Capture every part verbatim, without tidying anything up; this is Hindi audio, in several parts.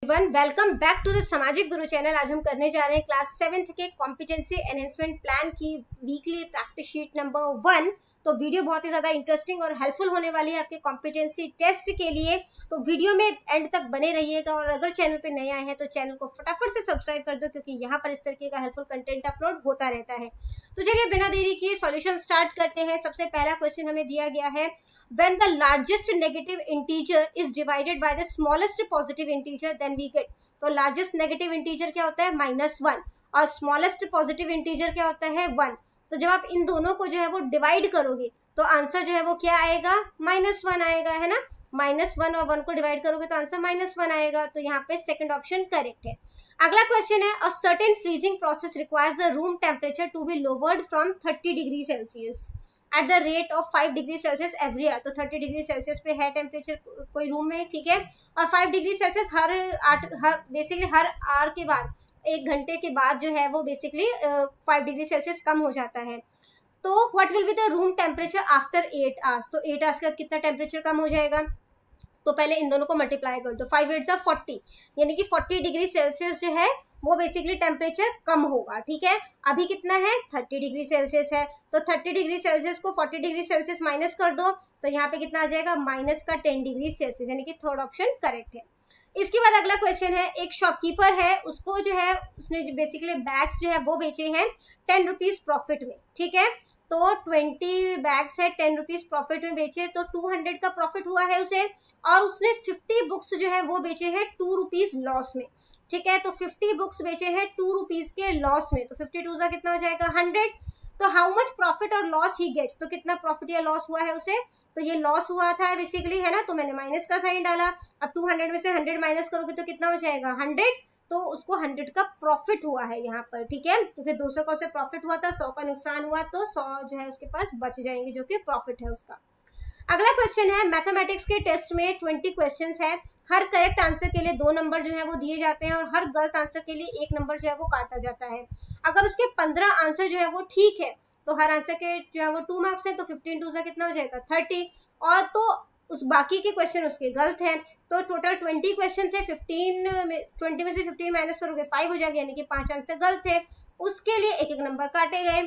Everyone, welcome back to the Samajik Guru channel. आज हम करने जा रहे हैं क्लास सेवेंथ के कॉम्पिटेंसी एनहेंसमेंट प्लान की weekly practice sheet number one. तो वीडियो बहुत ही ज्यादा इंटरेस्टिंग और हेल्पफुल होने वाली है आपके कॉम्पिटेंसी टेस्ट के लिए। तो वीडियो में एंड तक बने रहिएगा और अगर चैनल पे नए आए हैं तो चैनल को फटाफट से सब्सक्राइब कर दो, क्योंकि यहाँ पर इस तरीके का हेल्पफुल कंटेंट अपलोड होता रहता है। तो चलिए बिना देरी किए सॉल्यूशन स्टार्ट करते हैं। सबसे पहला क्वेश्चन हमें दिया गया है, when the largest negative integer is divided by the smallest positive integer then we get। तो largest negative integer क्या होता है? माइनस वन, और smallest positive integer क्या होता है? वन। तो जब आप इन दोनों को जो है वो डिवाइड करोगे तो आंसर जो है वो क्या आएगा? माइनस वन आएगा, है ना। माइनस वन और वन को डिवाइड करोगे तो आंसर माइनस वन आएगा। तो यहाँ पे सेकंड ऑप्शन करेक्ट है। अगला क्वेश्चन है, a certain freezing process requires the room temperature to be lowered from thirty degree Celsius at the rate of five degree Celsius every hour. तो थर्टी डिग्री सेल्सियस पे है टेम्परेचर कोई रूम में, ठीक है, और फाइव डिग्री सेल्सियस हर आठ हर बेसिकली हर आवर के बाद, एक घंटे के बाद जो है वो बेसिकली फाइव डिग्री सेल्सियस कम हो जाता है। तो what will be the room temperature after eight hours. तो एट आवर्स के बाद कितना टेम्परेचर कम हो जाएगा? तो पहले इन दोनों को मल्टीप्लाई कर दो, फाइव एट जा फोर्टी, यानी कि फोर्टी डिग्री सेल्सियस जो है वो बेसिकली टेम्परेचर कम होगा, ठीक है। अभी कितना है? थर्टी डिग्री सेल्सियस है। तो थर्टी डिग्री सेल्सियस को फोर्टी डिग्री सेल्सियस माइनस कर दो तो यहाँ पे कितना आ जाएगा? माइनस का टेन डिग्री सेल्सियस, यानी कि थर्ड ऑप्शन करेक्ट है। इसके बाद अगला क्वेश्चन है, एक शॉपकीपर है, उसको जो है उसने बेसिकली बैग्स जो है वो बेचे हैं टेन रुपीज प्रॉफिट में, ठीक है। तो ट्वेंटी बैग्स है, टेन रुपीज प्रॉफिट में बेचे तो टू हंड्रेड का प्रॉफिट हुआ है उसे, और उसने फिफ्टी बुक्स जो है वो बेचे हैं टू रुपीज लॉस में, ठीक है। तो फिफ्टी बुक्स बेचे हैं टू रुपीज के लॉस में, तो फिफ्टी टू का कितना हो जाएगा? हंड्रेड। तो हाउ मच प्रॉफिट और लॉस ही गेट्स, तो कितना प्रॉफिट या लॉस हुआ है उसे? तो ये लॉस हुआ था बेसिकली, है ना, तो मैंने माइनस का साइन डाला। अब टू हंड्रेड में से हंड्रेड माइनस करोगे तो कितना हो जाएगा? हंड्रेड। तो उसको हंड्रेड का प्रॉफिट हुआ है यहाँ पर, ठीक है, क्योंकि दो सौ का उसे प्रॉफिट हुआ था, सौ का नुकसान हुआ, तो सौ जो है उसके पास बच जाएंगे जो कि प्रॉफिट है उसका। अगला क्वेश्चन है, मैथमेटिक्स के टेस्ट में ट्वेंटी क्वेश्चंस है, हर करेक्ट आंसर के लिए दो नंबर जो है वो दिए जाते हैं और हर गलत आंसर के लिए एक नंबर जो है वो काटा जाता है। अगर उसके पंद्रह आंसर जो है वो ठीक है तो हर आंसर के जो है वो टू मार्क्स है, तो फिफ्टीन टू से कितना हो जाएगा? थर्टी। और तो उस बाकी के क्वेश्चन उसके गलत हैं, तो टोटल ट्वेंटी क्वेश्चन थे, फिफ्टीन ट्वेंटी में से फिफ्टीन माइनस करोगे फाइव हो जाएगा, यानी कि पांच आंसर गलत थे, उसके लिए एक एक नंबर काटे गए।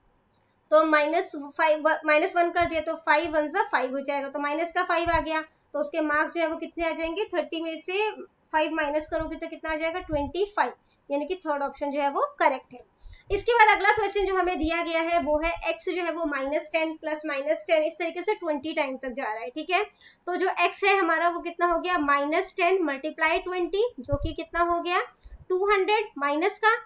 तो माइनस फाइव माइनस वन कर दिया तो फाइव वन सा फाइव हो जाएगा, तो माइनस का फाइव आ गया, तो उसके मार्क्स जो है वो कितने आ जाएंगे? थर्टी में से फाइव माइनस करोगे तो कितना आ जाएगा? ट्वेंटी फाइव, यानी कि थर्ड ऑप्शन जो है वो करेक्ट है। इसके बाद अगला क्वेश्चन जो हमें दिया गया है वो है, x जो है वो minus ten plus minus ten, इस तरीके से ट्वेंटी टाइम तक जा रहा है, ठीक है। तो जो x है हमारा वो कितना हो गया? माइनस टेन मल्टीप्लाई ट्वेंटी, जो कि कितना हो गया? Two hundred. माइनस का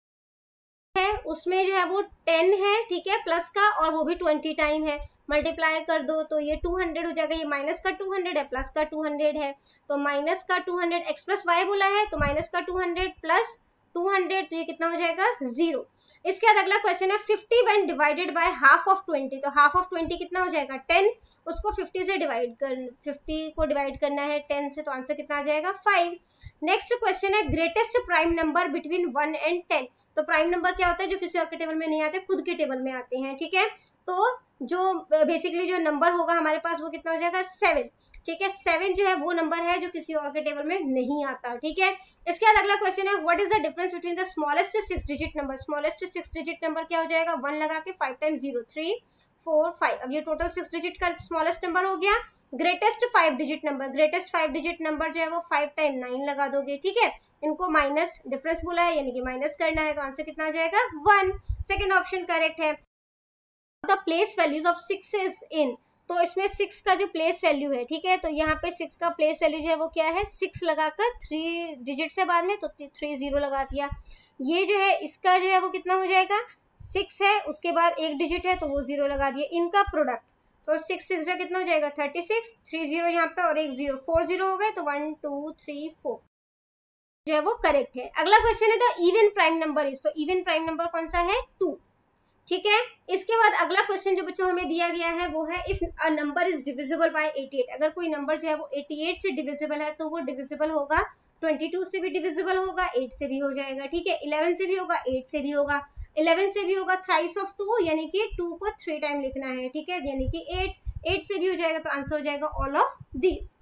है उसमें जो है वो टेन है, ठीक है, प्लस का, और वो भी ट्वेंटी टाइम है, मल्टीप्लाई कर दो तो ये टू हंड्रेड हो जाएगा। ये माइनस का टू हंड्रेड है, प्लस का टू हंड्रेड है, तो माइनस का two hundred, x plus y बोला है, तो माइनस का two hundred plus two hundred, तो ये कितना हो जाएगा? जीरो। इसके बाद अगला क्वेश्चन है, fifty when divided by half of twenty. तो हाफ ऑफ ट्वेंटी कितना हो जाएगा? टेन। उसको फिफ्टी से डिवाइड कर फिफ्टी को डिवाइड करना है टेन से, तो आंसर कितना आ जाएगा? फाइव। नेक्स्ट क्वेश्चन है, greatest prime number between one and ten. तो प्राइम नंबर क्या होता है? जो किसी और के टेबल में नहीं आते, खुद के टेबल में आते हैं, ठीक है। तो जो बेसिकली जो नंबर होगा हमारे पास वो कितना हो जाएगा? सेवन, ठीक है। सेवन जो है वो नंबर है जो किसी और के टेबल में नहीं आता, ठीक है। इसके बाद अगला क्वेश्चन है, what is the difference between the smallest six digit number. Smallest six digit number क्या हो जाएगा? वन लगा के five time zero, three four five. अब ये टोटल सिक्स डिजिट का स्मॉलेस्ट नंबर हो गया। Greatest five digit number, greatest five digit number जो है वो फाइव टाइम नाइन लगा दोगे, ठीक है। इनको माइनस डिफरेंस बोला है, यानी कि माइनस करना है, तो आंसर कितना आ जाएगा? वन। सेकेंड ऑप्शन करेक्ट है। The place values of six is in. तो इसमें सिक्स का जो प्लेस वैल्यू है, ठीक है, तो यहाँ पे सिक्स का प्लेस वैल्यू जो है वो क्या है? सिक्स लगाकर थ्री डिजिट से बाद में तो थ्री जीरो लगा दिया। ये जो है इसका जो है वो कितना हो जाएगा? सिक्स है, उसके बाद एक डिजिट है तो वो जीरो लगा दिया। इनका प्रोडक्ट, तो सिक्स सिक्स का कितना हो जाएगा? थर्टी सिक्स, थ्री जीरो यहाँ पे और एक जीरो, फोर जीरो हो गए, तो वन टू थ्री फोर जो है वो करेक्ट है। अगला क्वेश्चन है, the even prime number is. तो इवन प्राइम नंबर कौन सा है? टू, ठीक है। इसके बाद अगला क्वेश्चन जो बच्चों हमें दिया गया है वो है, if a number is divisible by eighty eight. अगर कोई नंबर जो है वो एटी एट से डिविजिबल है तो वो डिविजिबल होगा ट्वेंटी टू से भी डिविजिबल होगा, एट से भी हो जाएगा, ठीक है, इलेवन से भी होगा, एट से भी होगा, इलेवन से भी होगा थ्राइस ऑफ टू, यानी कि टू को थ्री टाइम लिखना है, ठीक है, यानी कि एट, एट से भी हो जाएगा, तो आंसर हो जाएगा ऑल ऑफ दीज।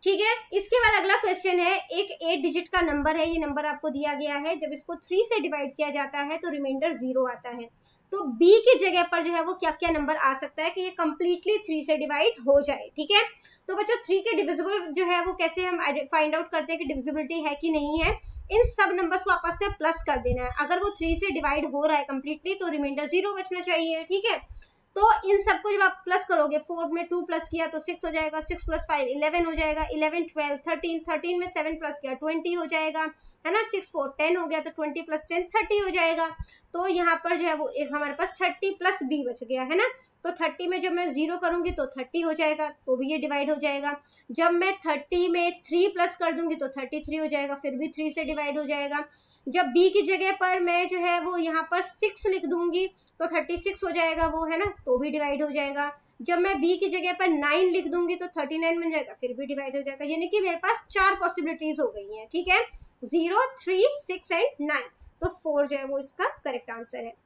ठीक है। इसके बाद अगला क्वेश्चन है, एक एट डिजिट का नंबर है, ये नंबर आपको दिया गया है, जब इसको थ्री से डिवाइड किया जाता है तो रिमाइंडर जीरो आता है, तो बी की जगह पर जो है वो क्या क्या नंबर आ सकता है कि ये कंप्लीटली थ्री से डिवाइड हो जाए। ठीक है, तो बच्चों थ्री के डिविजिबल जो है वो कैसे हम फाइंड आउट करते हैं कि डिविजिबिलिटी है कि नहीं है, इन सब नंबर्स को आपस में प्लस कर देना है, अगर वो थ्री से डिवाइड हो रहा है कंप्लीटली तो रिमाइंडर जीरो बचना चाहिए। ठीक है, तो इन सबको जब आप प्लस करोगे, फोर में टू प्लस किया तो सिक्स हो जाएगा, सिक्स प्लस फाइव इलेवन हो जाएगा, इलेवन ट्वेल्व थर्टीन, थर्टीन में सेवन प्लस किया ट्वेंटी हो जाएगा, है ना, सिक्स फोर टेन हो गया, तो ट्वेंटी प्लस टेन थर्टी हो जाएगा। तो यहाँ पर जो है वो एक हमारे पास थर्टी प्लस बी बच गया है ना, तो थर्टी में जब मैं जीरो करूंगी तो थर्टी हो जाएगा, तो भी ये डिवाइड हो जाएगा। जब मैं थर्टी में थ्री प्लस कर दूंगी तो थर्टी थ्री हो जाएगा, फिर भी थ्री से डिवाइड हो जाएगा। जब b की जगह पर मैं जो है वो यहाँ पर सिक्स लिख दूंगी तो थर्टी सिक्स हो जाएगा वो, है ना, तो भी डिवाइड हो जाएगा। जब मैं b की जगह पर नाइन लिख दूंगी तो थर्टी नाइन बन जाएगा, फिर भी डिवाइड हो जाएगा, यानी कि मेरे पास चार पॉसिबिलिटीज हो गई हैं। ठीक है, zero, three, six and nine, तो फोर जो है वो इसका करेक्ट आंसर है।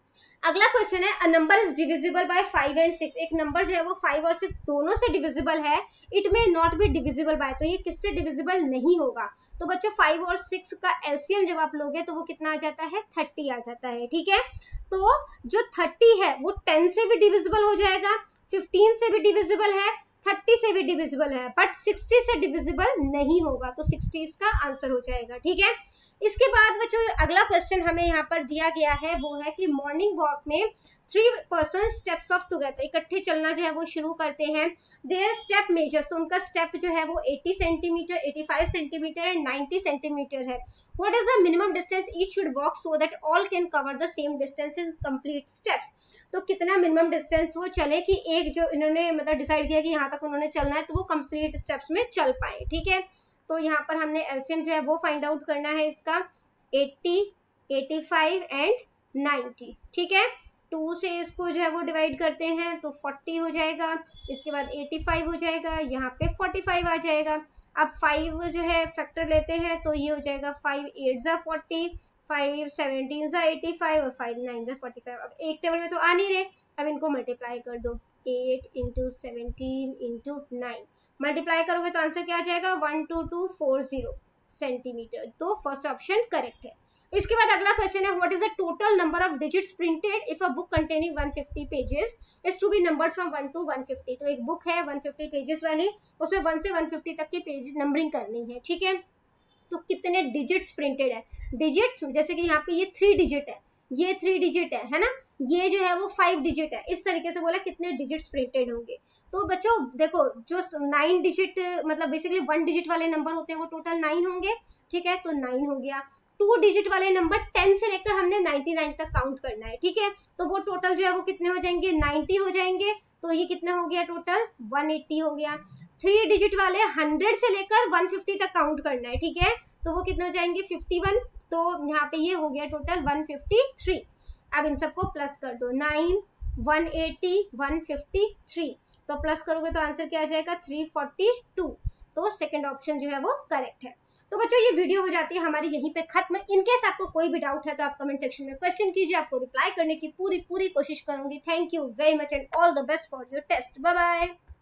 अगला क्वेश्चन है, a number is divisible by five and six, एक नंबर जो है वो फाइव और सिक्स दोनों से डिविजिबल है, it may not be divisible by, तो ये किससे डिविजिबल नहीं होगा। तो बच्चों फाइव और सिक्स का एलसीएम जब आप लोगे तो वो कितना आ जाता है, थर्टी आ जाता है। ठीक है, तो जो थर्टी है वो टेन से भी डिविजिबल हो जाएगा, फिफ्टीन से भी डिविजिबल है, थर्टी से भी डिविजिबल है, बट सिक्सटी से डिविजिबल नहीं होगा, तो सिक्सटी इसका आंसर हो जाएगा। ठीक है, इसके बाद बच्चों अगला क्वेश्चन हमें यहाँ पर दिया गया है, वो है कि मॉर्निंग वॉक में three person steps of together, इकट्ठे चलना जो है वो शुरू करते हैं, देयर स्टेप मेजर्स, तो उनका स्टेप जो है वो eighty centimetre, eighty five centimetre and ninety centimetre है। What is the minimum distance each should walk so that all can cover the same distance in complete steps, तो कितना मिनिमम डिस्टेंस वो चले कि एक जो इन्होंने मतलब डिसाइड किया कि यहाँ तक उन्होंने चलना है तो वो कंप्लीट स्टेप्स में चल पाए। ठीक है, तो यहाँ पर हमने एलसीएम जो है वो फाइंड आउट करना है इसका, eighty, eighty five and ninety. ठीक है, टू से इसको जो है वो डिवाइड करते हैं तो फोर्टी हो जाएगा, इसके बाद एटी फाइव हो जाएगा, यहाँ पे फोर्टी फाइव आ जाएगा। अब फाइव जो है फैक्टर लेते हैं तो ये हो जाएगा फाइव एट जा फोर्टी, फाइव सेवनटीन जा एटी फाइव और फाइव नाइन जा फोर्टी फाइव। अब एक टेबल में तो आ नहीं रहे, अब इनको मल्टीप्लाई कर दो, eight into seventeen into nine, multiply करोगे तो आंसर क्या आ जाएगा, one two two four zero centimetre, तो फर्स्ट ऑप्शन करेक्ट है। इसके बाद अगला क्वेश्चन है, what is the total number of digits printed if a book containing one fifty pages is to be numbered from one to one fifty, तो एक बुक है वन फिफ्टी पेजेस वाली, उसमें वन से वन फिफ्टी तक की पेज नंबरिंग करनी है। ठीक है, तो कितने डिजिट्स प्रिंटेड है, डिजिट्स जैसे कि यहाँ पे ये थ्री डिजिट है, ये थ्री डिजिट है, है ना, ये जो है वो फाइव डिजिट है, इस तरीके से बोला कितने डिजिट्स प्रिंटेड होंगे। तो बच्चों देखो जो नाइन डिजिट मतलब बेसिकली वन डिजिट वाले नंबर होते हैं वो टोटल नाइन होंगे। ठीक है, तो नाइन हो गया। टू डिजिट वाले नंबर टेन से लेकर हमने नाइंटी नाइन तक काउंट करना है। ठीक है, तो वो टोटल जो है वो कितने हो जाएंगे, नाइंटी हो जाएंगे, तो ये कितना हो गया टोटल, वन एटी हो गया। थ्री डिजिट वाले हंड्रेड से लेकर वन फिफ्टी तक काउंट करना है। ठीक है, तो वो कितने हो जाएंगे, फिफ्टी वन, तो यहाँ पे ये हो गया टोटल वन फिफ्टी थ्री। अब इन सबको प्लस कर दो, nine, one eighty, one fifty three, तो प्लस करोगे तो आंसर क्या आ जाएगा, थ्री फोर्टी टू, तो सेकंड ऑप्शन जो है वो करेक्ट है। तो बच्चों ये वीडियो हो जाती है हमारी यहीं पे खत्म। इनकेस आपको कोई भी डाउट है तो आप कमेंट सेक्शन में क्वेश्चन कीजिए, आपको रिप्लाई करने की पूरी पूरी कोशिश करूंगी। Thank you very much and all the best for your test. Bye bye.